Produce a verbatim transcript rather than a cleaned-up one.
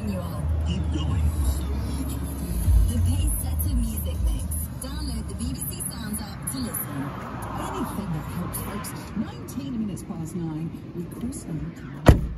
soon you are. Keep going. The Pace Setter Music Mix. Download the B B C Sounds app to listen. Anything that helps, folks. nineteen minutes past nine. We cross over time.